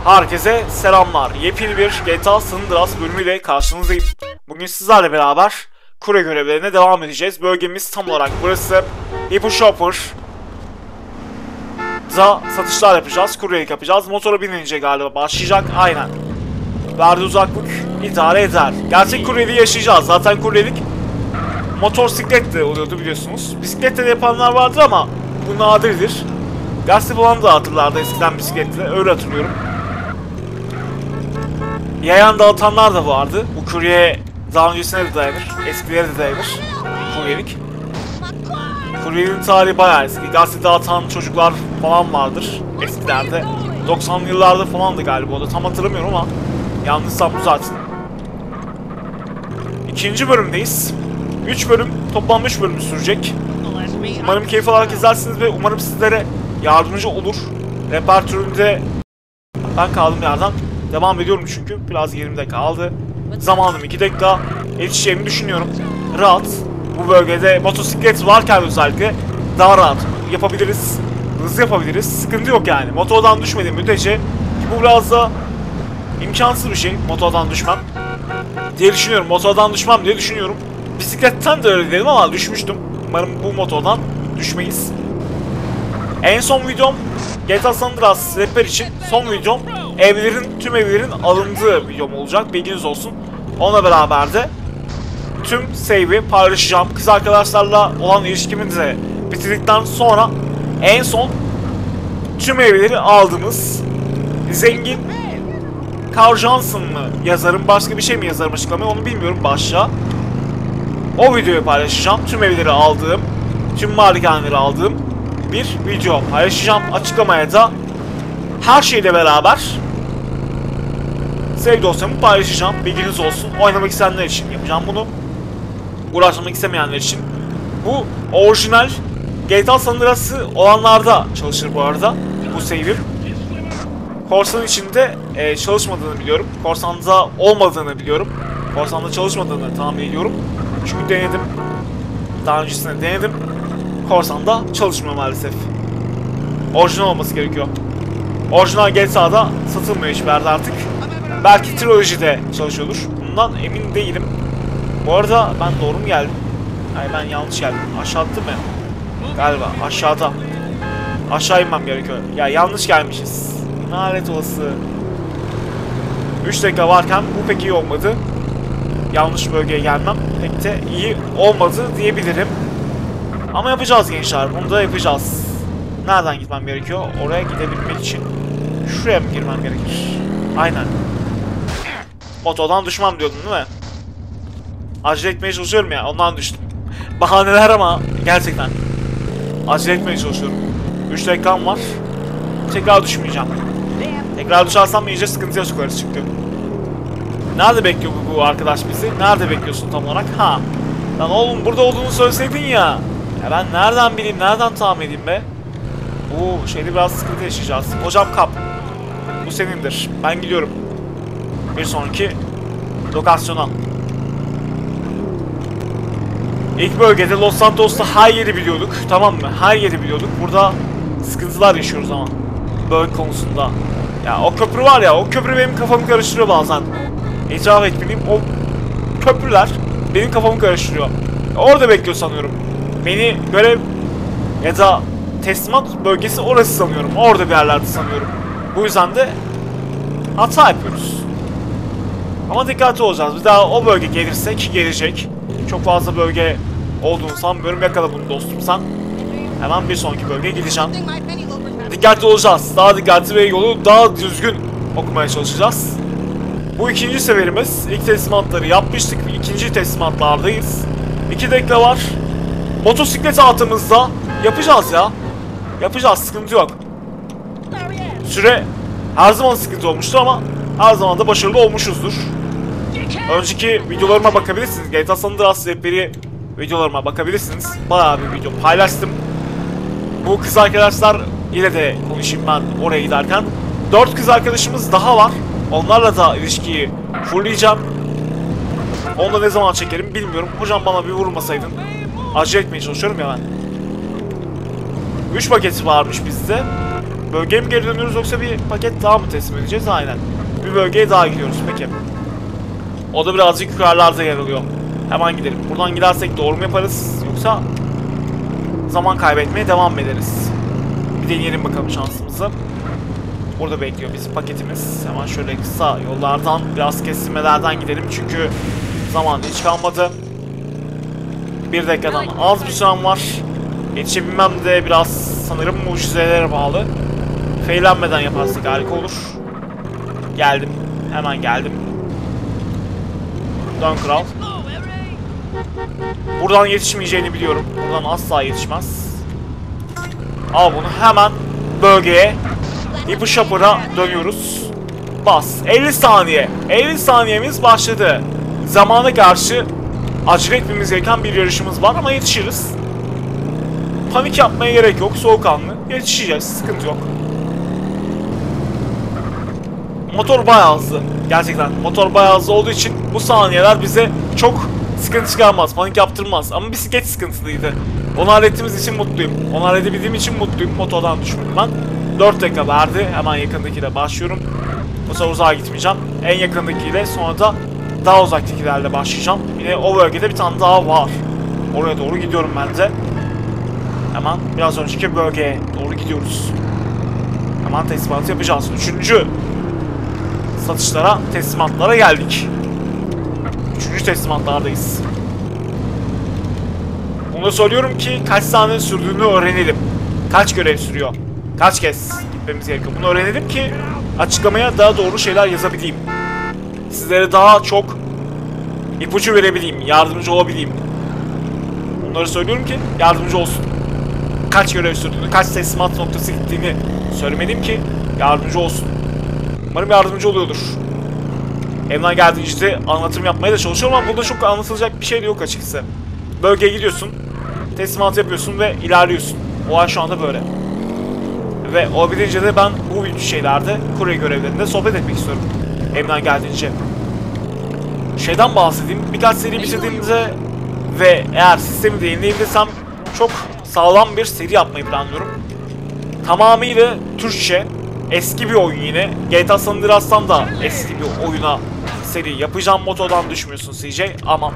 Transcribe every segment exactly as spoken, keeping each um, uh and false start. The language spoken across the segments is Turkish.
Herkese selamlar. Yepyeni bir G T A San Andreas bölümüyle karşınızdayım. Bugün sizlerle beraber kurye görevlerine devam edeceğiz. Bölgemiz tam olarak burası. Hippo Shopper da satışlar yapacağız, kuryelik yapacağız. Motora binince galiba başlayacak. Aynen. Verdiği uzaklık idare eder. Gerçek kuryeliği yaşayacağız. Zaten kuryelik motosiklet de oluyordu biliyorsunuz. Bisikletle de yapanlar vardır ama bu nadirdir. Gazete falan da hatırlardı eskiden bisikletle. Öyle hatırlıyorum. Yayan dağıtanlar da vardı. Bu kurye daha öncesine de dayanır. Eskilere de dayanır. Kuryelik. Kuryeliğin tarihi bayağı eski. Gazete dağıtan çocuklar falan vardır eskilerde. doksanlı yıllarda falandı galiba o da. Tam hatırlamıyorum ama yanlışsam bu zaten. İkinci bölümdeyiz. üç bölüm, toplam üç bölüm sürecek. Umarım keyif alarak izlersiniz ve umarım sizlere yardımcı olur. Repertüründe ben kaldığım yerden devam ediyorum çünkü biraz yerimde kaldı. Zamanım iki dakika. Yetişeceğimi düşünüyorum. Rahat. Bu bölgede motosiklet varken özellikle daha rahat yapabiliriz. Hızlı yapabiliriz. Sıkıntı yok yani. Motordan düşmediğim müddetçe, ki bu biraz da imkansız bir şey motordan düşmem diye düşünüyorum. Motordan düşmem diye düşünüyorum. Bisikletten de öyle dedim ama düşmüştüm. Umarım bu motordan düşmeyiz. En son videom G T A San Andreas rehber için son videom evlerin, tüm evlerin alındığı videom olacak. Bilginiz olsun. Onunla beraber de tüm save'i paylaşacağım. Kız arkadaşlarla olan ilişkimi de bitirdikten sonra en son tüm evleri aldığımız zengin Carl Johnson mı yazarım, başka bir şey mi yazarım açıklamayı onu bilmiyorum başta. O videoyu paylaşacağım. Tüm evleri aldığım, tüm malikaneleri aldığım bir video paylaşacağım. Açıklamaya da her şeyle beraber save dosyamı paylaşacağım. Bilginiz olsun. Oynamak isteyenler için yapacağım bunu. Uğraşmak istemeyenler için. Bu orijinal G T A San Andreas'ı olanlarda çalışır bu arada. Bu save'im. Korsan içinde e, çalışmadığını biliyorum. Korsan'da olmadığını biliyorum. Korsan'da çalışmadığını tahmin ediyorum. Çünkü denedim. Daha öncesinde denedim. Korsan'da çalışmıyor maalesef. Orijinal olması gerekiyor. Orijinal G T A'da satılmıyor hiçbir yerde artık. Belki Trilogy'de çalışıyordur. Bundan emin değilim. Bu arada ben doğru mu geldim? Hayır, ben yanlış geldim. Aşağı attım ya. Galiba aşağıda. Aşağı inmem gerekiyor. Ya yanlış gelmişiz. Lanet olası. üç dakika varken bu pek iyi olmadı. Yanlış bölgeye gelmem pek de iyi olmadı diyebilirim. Ama yapacağız gençler. Bunu da yapacağız. Nereden gitmem gerekiyor? Oraya gidebilmek için şuraya mı girmem gerekir? Aynen. Motordan düşmem diyordun değil mi? Acele etmeye çalışıyorum ya. Ondan düştüm. Bahaneler ama gerçekten. Acele etmeye çalışıyorum. üç dakikam var. Tekrar düşmeyeceğim. Tekrar düşersem iyice sıkıntıya sokarız çünkü. Nerede bekliyor bu, bu arkadaş bizi? Nerede bekliyorsun tam olarak? Ha. Lan oğlum burada olduğunu söyleseydin ya. Ya ben nereden bileyim, nereden tahmin edeyim be? Bu şeyde biraz sıkıntı yaşayacağız. Hocam kap. Bu senindir. Ben gidiyorum. Bir sonraki lokasyona. İlk bölgede Los Santos'ta her yeri biliyorduk. Tamam mı? Her yeri biliyorduk. Burada sıkıntılar yaşıyoruz ama. Bölge konusunda. Ya o köprü var ya, o köprü benim kafamı karıştırıyor bazen. İtiraf etmeliyim, o köprüler benim kafamı karıştırıyor. Orada bekliyor sanıyorum. Beni görev ya da teslimat bölgesi orası sanıyorum. Orada bir yerlerde sanıyorum. Bu yüzden de hata yapıyoruz. Ama dikkatli olacağız. Bir daha o bölge gelirse, ki gelecek. Çok fazla bölge olduğunu sanmıyorum. Yakala bunu dostum sen. Hemen bir sonraki bölgeye gideceğim. Dikkatli olacağız. Daha dikkatli ve yolu daha düzgün okumaya çalışacağız. Bu ikinci seferimiz. İlk teslimatları yapmıştık. İkinci teslimatlardayız. iki dakika var. Motosiklet altımızda. Yapacağız ya. Yapacağız. Sıkıntı yok. Süre her zaman sıkıntı olmuştur ama her zaman da başarılı olmuşuzdur. Önceki videolarıma bakabilirsiniz. G T A San Andreas rehberi videolarıma bakabilirsiniz. Bayağı bir video paylaştım. Bu kız arkadaşlar ile de konuşayım ben oraya giderken. Dört kız arkadaşımız daha var. Onlarla da ilişkiyi fulleyeceğim. Onu da ne zaman çekerim bilmiyorum. Hocam bana bir vurmasaydın. Acele etmeye çalışıyorum ya ben. üç paketi varmış bizde. Bölgeye mi geri dönüyoruz yoksa bir paket daha mı teslim edeceğiz? Aynen. Bir bölgeye daha gidiyoruz peki. O da birazcık yukarılarda yer alıyor. Hemen gidelim. Buradan gidersek doğru mu yaparız yoksa zaman kaybetmeye devam ederiz? Bir deneyelim bakalım şansımızı. Burada bekliyor bizim paketimiz. Hemen şöyle kısa yollardan biraz kesilmelerden gidelim çünkü zaman hiç kalmadı. Bir dakikadan az bir sürem var. Yetişebilmem de biraz sanırım mucizelere bağlı. Feylenmeden yaparsak harika olur. Geldim. Hemen geldim. Dön kral. Buradan yetişmeyeceğini biliyorum. Buradan asla yetişmez. Al bunu hemen bölgeye. İpi şapıra dönüyoruz. Bas. elli saniye. elli saniyemiz başladı. Zamana karşı acele etmemiz gereken bir yarışımız var ama yetişiriz. Panik yapmaya gerek yok. Soğukkanlı. Yetişeceğiz. Sıkıntı yok. Motor bayağı hızlı. Gerçekten. Motor bayağı hızlı olduğu için bu saniyeler bize çok sıkıntı çıkarmaz. Panik yaptırmaz. Ama bisiklet sıkıntılıydı. Onu hallettiğimiz için mutluyum. Onu halledebildiğim için mutluyum. Motordan düşmedim ben. dört dakika verdi. Hemen yakındakiyle başlıyorum. Bu sefer uzağa gitmeyeceğim. En yakındakiyle sonra da daha uzaktakilerle başlayacağım. Yine o bölgede bir tane daha var. Oraya doğru gidiyorum ben de. Hemen biraz önceki bölgeye doğru gidiyoruz. Hemen teslimat yapacağız. Üçüncü satışlara, teslimatlara geldik. Üçüncü teslimatlardayız. Bunu da söylüyorum ki kaç saniye sürdüğünü öğrenelim. Kaç görev sürüyor? Kaç kez gitmemiz gerekiyor? Bunu öğrenelim ki açıklamaya daha doğru şeyler yazabileyim. Sizlere daha çok ipucu verebileyim, yardımcı olabileyim. Bunları söylüyorum ki yardımcı olsun. Kaç görev sürdüğünü, kaç teslimat noktası gittiğini söylemeliyim ki yardımcı olsun. Umarım yardımcı oluyordur. Elimden geldiğince anlatım yapmaya da çalışıyorum ama burada çok anlatılacak bir şey de yok açıkçası. Bölgeye gidiyorsun, teslimat yapıyorsun ve ilerliyorsun. Olay şu anda böyle. Ve olabildiğince de ben bu şeylerde, kurye görevlerinde sohbet etmek istiyorum. Elimden geldiğince. Şeyden bahsedeyim, birkaç seri bitirdiğimde ve eğer sistemi de yenileyebilirsem çok sağlam bir seri yapmayı planlıyorum. Tamamıyla Türkçe, eski bir oyun yine. G T A San Andreas'tan da eski bir oyuna seri yapacağım. Motodan düşmüyorsun C J ama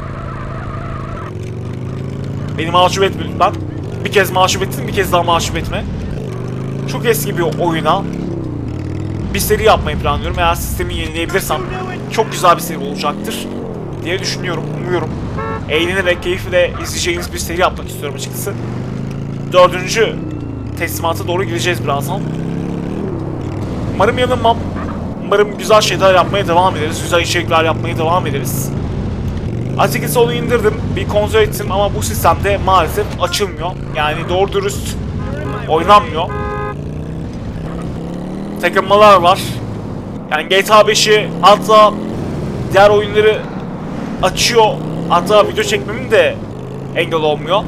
beni mahcup etme lütfen. Bir kez mahcup ettin, bir kez daha mahcup etme. Çok eski bir oyuna bir seri yapmayı planlıyorum. Eğer sistemi yenileyebilirsem çok güzel bir seri olacaktır diye düşünüyorum, umuyorum. Eğlenerek, keyifle izleyeceğiniz bir seri yapmak istiyorum açıkçası. Dördüncü teslimata doğru gideceğiz birazdan. Umarım yanılmam. Umarım güzel şeyler yapmaya devam ederiz. Güzel içerikler yapmaya devam ederiz. Açıkçası onu indirdim. Bir kontrol ettim ama bu sistemde maalesef açılmıyor. Yani doğru dürüst oynanmıyor. Takılmalar var. Yani G T A beşi hatta diğer oyunları açıyor. Hatta video çekmemin de engel olmuyor.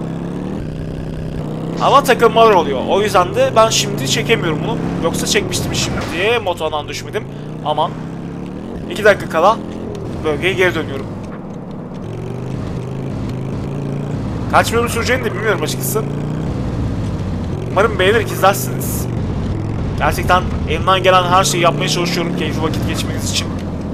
Ama takılmalar oluyor. O yüzden de ben şimdi çekemiyorum bunu. Yoksa çekmiştim şimdi diye motordan düşmedim. Aman. iki dakika kala bölgeye geri dönüyorum. Kaç bölüm süreceğini de bilmiyorum açıkçası. Umarım beğenerek izlersiniz. Gerçekten elimden gelen her şeyi yapmaya çalışıyorum keyifli vakit geçmeniz için.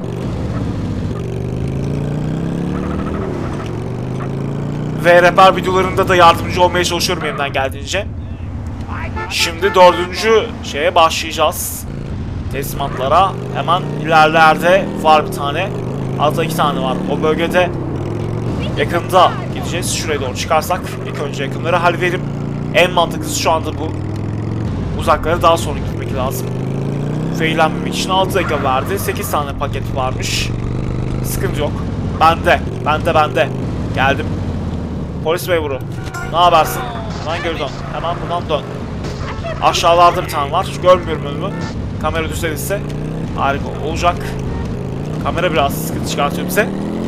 Ve rehber videolarında da yardımcı olmaya çalışıyorum elimden geldiğince. Şimdi dördüncü şeye başlayacağız. Teslimatlara. Hemen ilerlerde var bir tane. Hatta iki tane var. O bölgede yakında gideceğiz. Şuraya doğru çıkarsak ilk önce yakınları halledelim. En mantıklısı şu anda bu. Uzaklara daha sonra gitmek lazım. Feylenmemek için altı dakika verdi. sekiz tane paket varmış. Sıkıntı yok. Bende. Bende bende. Geldim. Polis memuru. Ne habersin? Hemen geri dön. Hemen buradan dön. Aşağılarda bir tane var. Görmüyorum önümü. Kamera düzelirse harika olacak. Kamera biraz sıkıntı çıkartıyor bize.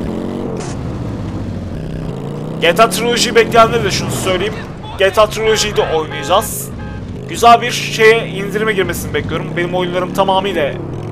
G T A Trilogy'yi bekleyenlere de şunu söyleyeyim. G T A Trilogy'yi de oynayacağız. Güzel bir şeye indirime girmesini bekliyorum. Benim oyunlarım tamamıyla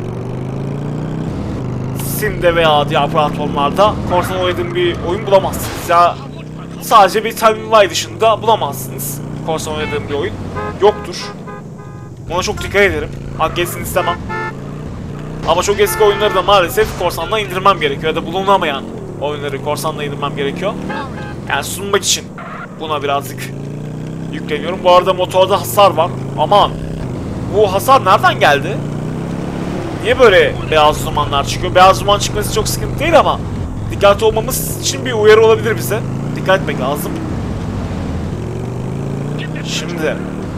Steam'de veya diğer platformlarda korsan oynadığım bir oyun bulamazsınız. Ya sadece bir Time Why dışında bulamazsınız korsan oynadığım bir oyun. Yoktur. Buna çok dikkat ederim. Hak geçsin istemem. Ama çok eski oyunları da maalesef korsandan indirmem gerekiyor. Ya da bulunamayan oyunları korsandan indirmem gerekiyor. Yani sunmak için buna birazcık yükleniyorum. Bu arada motorda hasar var. Aman. Bu hasar nereden geldi? Niye böyle beyaz dumanlar çıkıyor? Beyaz duman çıkması çok sıkıntı değil ama dikkatli olmamız için bir uyarı olabilir bize. Dikkat etmek lazım. Şimdi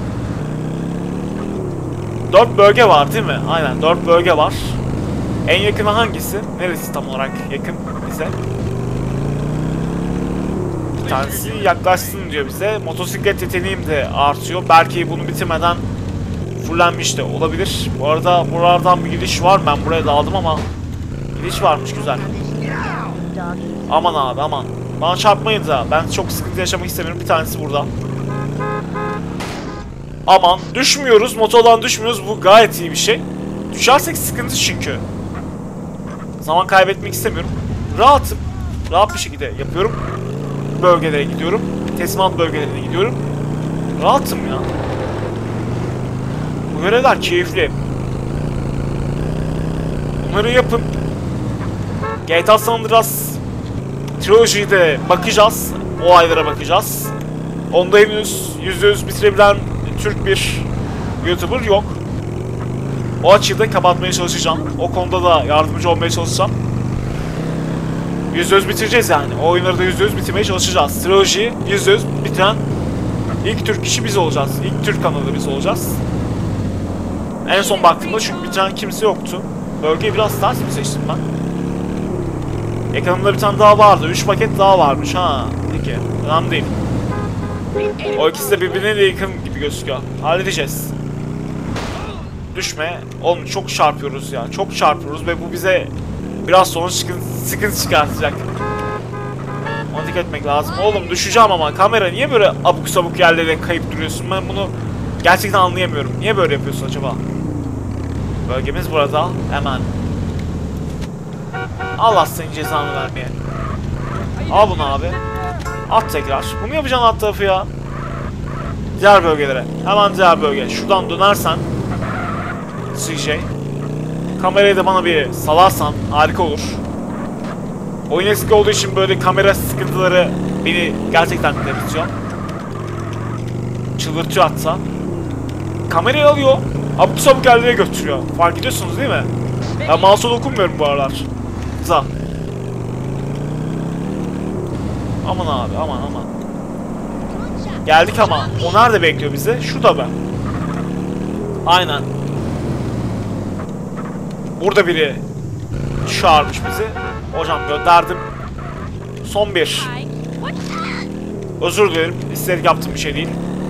dört bölge var değil mi? Aynen dört bölge var. En yakını hangisi? Neresi tam olarak yakın bize? Bir tanesi yaklaşsın diyor bize. Motosiklet yeteneğim de artıyor. Belki bunu bitirmeden fullenmiş de olabilir. Bu arada buralardan bir gidiş var. Ben buraya daldım ama gidiş varmış, güzel. Aman abi aman. Bana çarpmayın da. Ben çok sıkıntı yaşamak istemiyorum. Bir tanesi burada. Aman düşmüyoruz. Motordan düşmüyoruz. Bu gayet iyi bir şey. Düşersek sıkıntı çünkü. Zaman kaybetmek istemiyorum. Rahatım. Rahat bir şekilde yapıyorum. Bölgelere gidiyorum. Teslimat bölgelerine gidiyorum. Rahatım ya. Bu görevler keyifli. Bunları yapın. G T A San Andreas Trilogy'de bakacağız. O aylara bakacağız. Onda henüz yüzde yüz bitirebilen Türk bir YouTuber yok. O açığı da kapatmaya çalışacağım. O konuda da yardımcı olmaya çalışacağım. yüzde yüz bitireceğiz yani. O oyunları da yüzde yüz bitirmeye çalışacağız. Trilogy'yi yüzde yüz bitiren ilk Türk kişi biz olacağız. İlk Türk kanalı biz olacağız. En son baktığımda çünkü bitiren kimse yoktu. Bölgeyi biraz ters mi seçtim ben? Ekranımda bir tane daha vardı. üç paket daha varmış ha. Peki. Önemli değil. O ikisi de birbirine de yakın gibi gözüküyor. Halledeceğiz. Düşme. Oğlum çok çarpıyoruz ya. Çok çarpıyoruz ve bu bize biraz sonra sıkıntı çıkartacak. Ona dikkat etmek lazım. Oğlum düşeceğim ama kamera niye böyle abuk sabuk yerlere kayıp duruyorsun? Ben bunu gerçekten anlayamıyorum. Niye böyle yapıyorsun acaba? Bölgemiz burada. Hemen. Allah senin cezanı vermeye. Al bunu abi. At tekrar. Bunu yapacaksın alt tarafı ya. Diğer bölgelere. Hemen diğer bölge. Şuradan dönersen C J. Kamerayı da bana bir salarsan harika olur. Oyun eski olduğu için böyle kamera sıkıntıları beni gerçekten delirtiyor. Çıldırtıyor hatta. Kamerayı alıyor. Abuk sabuk yerlere götürüyor. Fark ediyorsunuz değil mi? Ben mouse'a dokunmuyorum bu aralar. Güzel. Aman abi aman aman. Geldik ama o nerede bekliyor bizi? Şurada ben. Aynen. Burada biri çağırmış bizi. Hocam gönderdim. Son bir. Özür dilerim. İsteyerek yaptığım bir şey değil.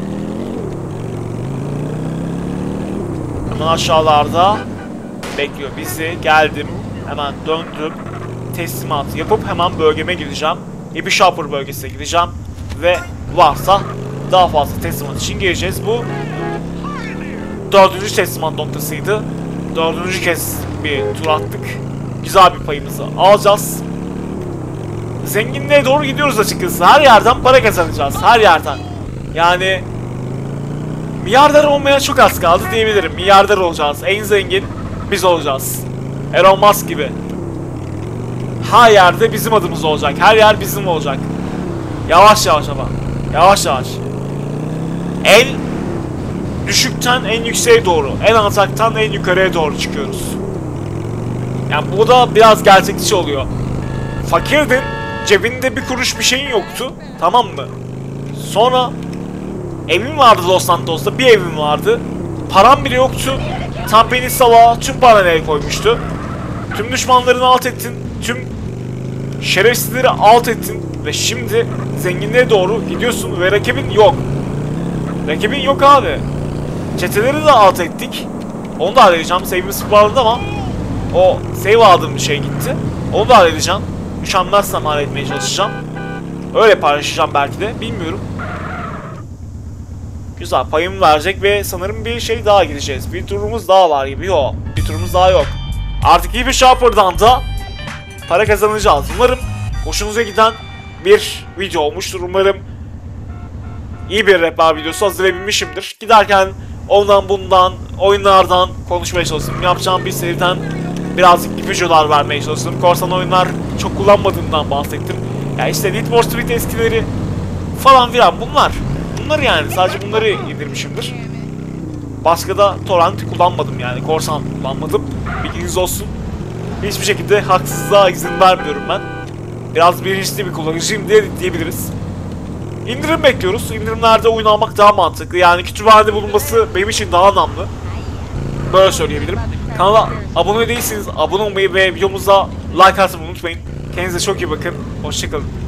Hemen aşağılarda bekliyor bizi. Geldim. Hemen döndüm. Teslimat yapıp hemen bölgeme gideceğim. Happy Shopper bölgesine gideceğim. Ve varsa daha fazla teslimat için geleceğiz. Bu dördüncü teslimat noktasıydı. Dördüncü kez bir tur attık. Güzel bir payımızı alacağız. Zenginliğe doğru gidiyoruz açıkçası. Her yerden para kazanacağız. Her yerden. Yani milyarder olmaya çok az kaldı diyebilirim. Milyarder olacağız. En zengin biz olacağız. Elon Musk gibi. Her yerde bizim adımız olacak. Her yer bizim olacak. Yavaş yavaş ama. Yavaş yavaş. En düşükten en yükseğe doğru. En alçaktan en yukarıya doğru çıkıyoruz. Yani bu da biraz gerçekçi oluyor. Fakirdin. Cebinde bir kuruş bir şeyin yoktu. Tamam mı? Sonra evim vardı Los Santos'ta. Bir evim vardı. Param bile yoktu. Tam beni salağa tüm paranı el koymuştu. Tüm düşmanlarını alt ettin. Tüm şerefsizleri alt ettin. Ve şimdi zenginliğe doğru gidiyorsun ve rakibin yok. Rakibin yok abi. Çeteleri de alt ettik. Onu da halledeceğim. Save'imi sıfırladı ama o save aldığım bir şey gitti. Onu da halledeceğim. Üşenmezsem halletmeye çalışacağım. Öyle paylaşacağım belki de. Bilmiyorum. Güzel. Payımı verecek ve sanırım bir şey daha gideceğiz. Bir turumuz daha var gibi. Yok. Bir turumuz daha yok. Artık iyi bir Shopper'dan da para kazanacağız. Umarım hoşunuza giden bir video olmuştur. Umarım iyi bir rehber videosu hazırlayabilmişimdir. Giderken ondan bundan oyunlardan konuşmaya çalıştım. Yapacağım bir seriden birazcık ipucular vermeye çalıştım. Korsan oyunlar çok kullanmadığımdan bahsettim. Ya işte Need for Speed eskileri falan filan bunlar. Bunlar yani sadece bunları indirmişimdir. Başka da torrent kullanmadım yani. Korsan kullanmadım. Bilginiz olsun. Hiçbir şekilde haksızlığa izin vermiyorum ben. Biraz bilinçli bir kullanıcıyım diye diyebiliriz. İndirim bekliyoruz. İndirimlerde oyun almak daha mantıklı. Yani kütüphanede bulunması benim için daha önemli. Böyle söyleyebilirim. Kanala abone değilseniz abone olmayı ve videomuza like atmayı unutmayın. Kendinize çok iyi bakın. Hoşçakalın.